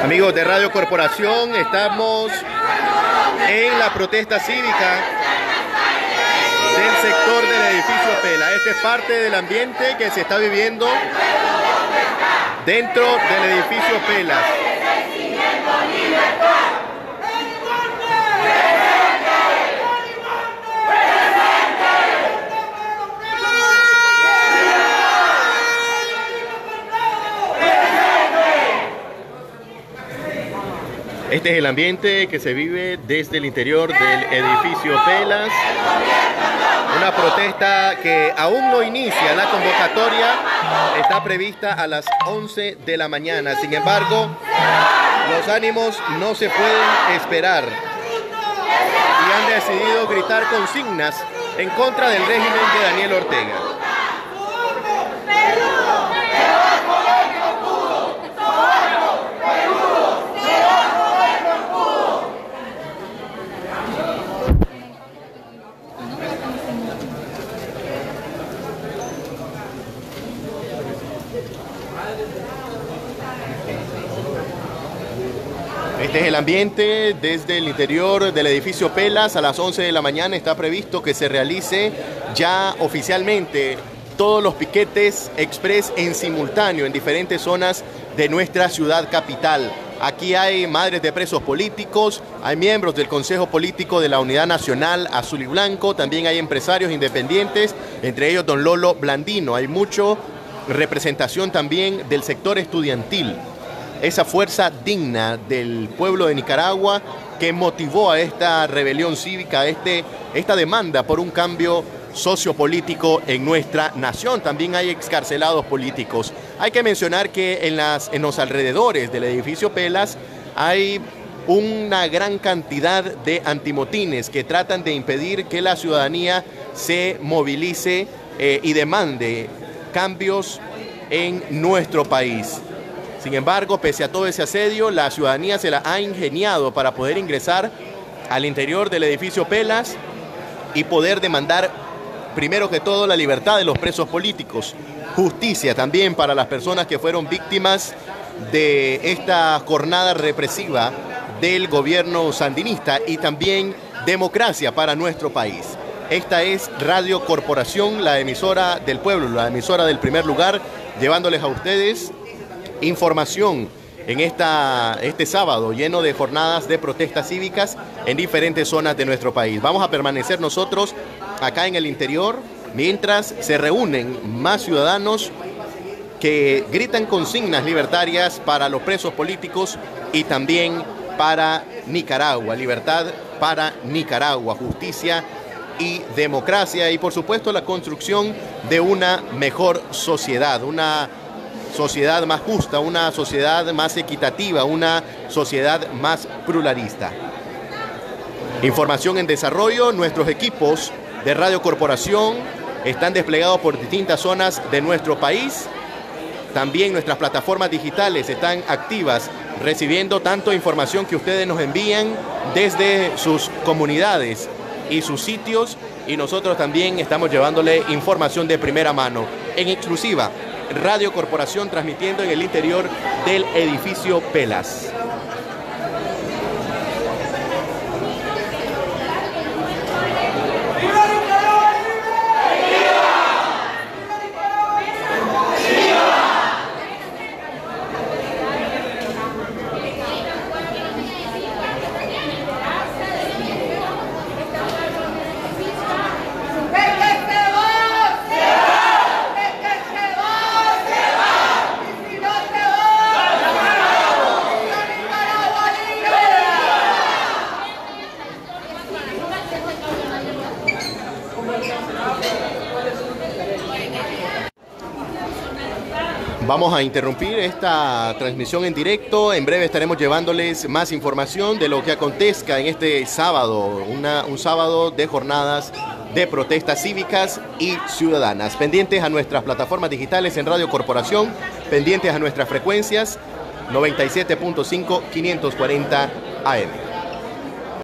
Amigos de Radio Corporación, estamos en la protesta cívica del sector del edificio Pela. Este es parte del ambiente que se está viviendo dentro del edificio Pela. Este es el ambiente que se vive desde el interior del edificio Pelas. Una protesta que aún no inicia. La convocatoria está prevista a las 11 de la mañana. Sin embargo, los ánimos no se pueden esperar y han decidido gritar consignas en contra del régimen de Daniel Ortega. Este es el ambiente desde el interior del edificio Pelas. A las 11 de la mañana está previsto que se realice ya oficialmente todos los piquetes express en simultáneo en diferentes zonas de nuestra ciudad capital. Aquí hay madres de presos políticos, hay miembros del Consejo Político de la Unidad Nacional Azul y Blanco, también hay empresarios independientes, entre ellos don Lolo Blandino. Hay mucha representación también del sector estudiantil. Esa fuerza digna del pueblo de Nicaragua que motivó a esta rebelión cívica, esta demanda por un cambio sociopolítico en nuestra nación. También hay excarcelados políticos. Hay que mencionar que en los alrededores del edificio Pelas hay una gran cantidad de antimotines que tratan de impedir que la ciudadanía se movilice y demande cambios en nuestro país. Sin embargo, pese a todo ese asedio, la ciudadanía se la ha ingeniado para poder ingresar al interior del edificio Pelas y poder demandar, primero que todo, la libertad de los presos políticos, justicia también para las personas que fueron víctimas de esta jornada represiva del gobierno sandinista y también democracia para nuestro país. Esta es Radio Corporación, la emisora del pueblo, la emisora del primer lugar, llevándoles a ustedes información en este sábado lleno de jornadas de protestas cívicas en diferentes zonas de nuestro país. Vamos a permanecer nosotros acá en el interior mientras se reúnen más ciudadanos que gritan consignas libertarias para los presos políticos y también para Nicaragua. Libertad para Nicaragua, justicia y democracia y por supuesto la construcción de una mejor sociedad, una sociedad más justa, una sociedad más equitativa, una sociedad más pluralista. Información en desarrollo. Nuestros equipos de Radio Corporación están desplegados por distintas zonas de nuestro país. También nuestras plataformas digitales están activas, recibiendo tanto información que ustedes nos envían desde sus comunidades y sus sitios, y nosotros también estamos llevándole información de primera mano, en exclusiva. Radio Corporación transmitiendo en el interior del edificio Pelas. Vamos a interrumpir esta transmisión en directo. En breve estaremos llevándoles más información de lo que acontezca en este sábado, un sábado de jornadas de protestas cívicas y ciudadanas. Pendientes a nuestras plataformas digitales en Radio Corporación, pendientes a nuestras frecuencias 97.5 540 AM.